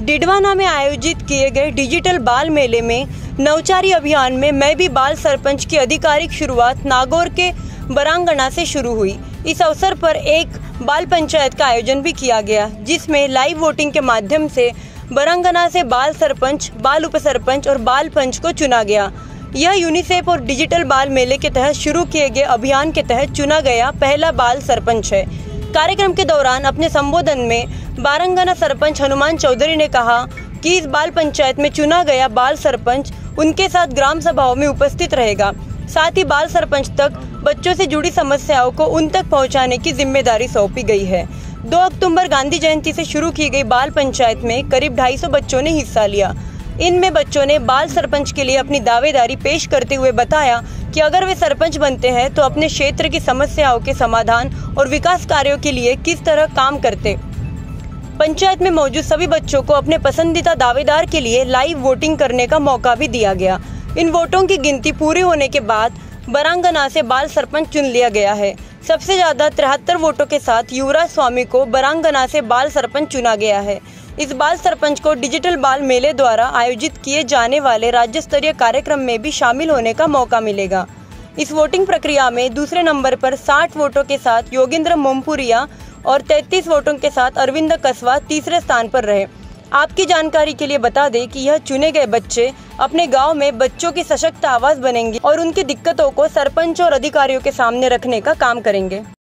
डिडवाना में आयोजित किए गए डिजिटल बाल मेले में नवचारी अभियान में मैं भी बाल सरपंच की आधिकारिक शुरुआत नागौर के बरांगना से शुरू हुई। इस अवसर पर एक बाल पंचायत का आयोजन भी किया गया, जिसमें लाइव वोटिंग के माध्यम से बरांगना से बाल सरपंच, बाल उप सरपंच और बाल पंच को चुना गया। यह यूनिसेफ और डिजिटल बाल मेले के तहत शुरू किए गए अभियान के तहत चुना गया पहला बाल सरपंच है। कार्यक्रम के दौरान अपने संबोधन में बरांगना सरपंच हनुमान चौधरी ने कहा कि इस बाल पंचायत में चुना गया बाल सरपंच उनके साथ ग्राम सभाओं में उपस्थित रहेगा। साथ ही बाल सरपंच तक बच्चों से जुड़ी समस्याओं को उन तक पहुंचाने की जिम्मेदारी सौंपी गई है। 2 अक्टूबर गांधी जयंती से शुरू की गई बाल पंचायत में करीब 250 बच्चों ने हिस्सा लिया। इनमें बच्चों ने बाल सरपंच के लिए अपनी दावेदारी पेश करते हुए बताया कि अगर वे सरपंच बनते हैं तो अपने क्षेत्र की समस्याओं के समाधान और विकास कार्यों के लिए किस तरह काम करते। पंचायत में मौजूद सभी बच्चों को अपने पसंदीदा दावेदार के लिए लाइव वोटिंग करने का मौका भी दिया गया। इन वोटों की गिनती पूरी होने के बाद बरांगना से बाल सरपंच चुन लिया गया है। सबसे ज्यादा 73 वोटों के साथ युवराज स्वामी को बरांगना से बाल सरपंच चुना गया है। इस बाल सरपंच को डिजिटल बाल मेले द्वारा आयोजित किए जाने वाले राज्य स्तरीय कार्यक्रम में भी शामिल होने का मौका मिलेगा। इस वोटिंग प्रक्रिया में दूसरे नंबर पर 60 वोटों के साथ योगेंद्र मोमपुरिया और 33 वोटों के साथ अरविंद कसवा तीसरे स्थान पर रहे। आपकी जानकारी के लिए बता दें कि यह चुने गए बच्चे अपने गांव में बच्चों की सशक्त आवाज बनेंगे और उनकी दिक्कतों को सरपंच और अधिकारियों के सामने रखने का काम करेंगे।